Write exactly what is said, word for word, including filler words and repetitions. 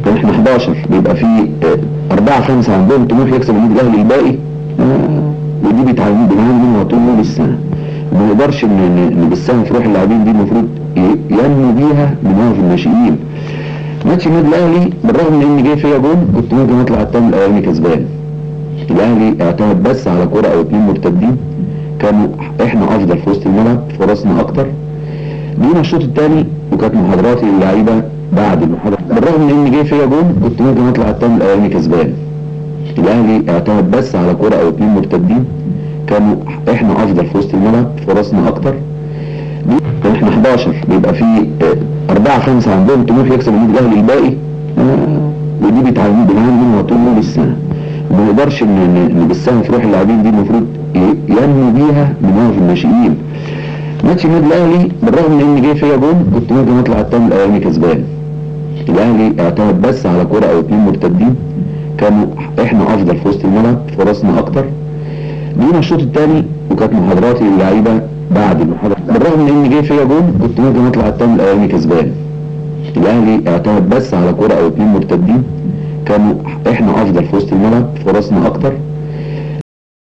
كان احنا حداشر بيبقى في أربعة خمسة عندهم طموح يكسب النادي الاهلي الباقي، ودي بيتعلموا بنعلم على طول طول السنه. ما نقدرش ان نبثها في روح اللاعبين دي، المفروض ينمو بيها من وهو في الناشئين. ماتش النادي الاهلي بالرغم من ان جاي فيا جون كنت ممكن اطلع الثامن الاولاني كسبان. الاهلي اعتمد بس على كرة او اتنين مرتدين، كانوا احنا افضل في وسط الملعب، فرصنا اكتر. جينا الشوط الثاني وكانت محاضراتي للعيبه بعد المحاضره، بالرغم من ان جاي فيا جون كنت ممكن اطلع الثامن الاولاني كسبان. الاهلي اعتمد بس على كرة او اتنين مرتدين، كانوا احنا افضل في وسط الملعب، فرصنا اكتر. كان احنا حداشر بيبقى في أربعة خمسة عندهم طموح يكسب النادي الاهلي الباقي، ودي بيتعلموا بنعلم على طول طول السنه. ما نقدرش ان نبثها في روح اللاعبين دي، المفروض ينمو بيها من وهو في الناشئين. ماتش النادي الاهلي بالرغم من ان جاي فيا جون كنت ممكن اطلع الثامن الاولاني كسبان. الاهلي اعتمد بس على كرة او اتنين مرتدين، كانوا احنا افضل في وسط الملعب، فرصنا اكتر. جينا الشوط الثاني وكانت محاضراتي للعيبه بعد المحاضره، بالرغم من ان جاي فيا جون كنت ممكن اطلع الثامن الاولاني كسبان. الاهلي اعتمد بس على كرة او اتنين مرتدين، كانوا احنا افضل في وسط الملعب، فرصنا اكتر.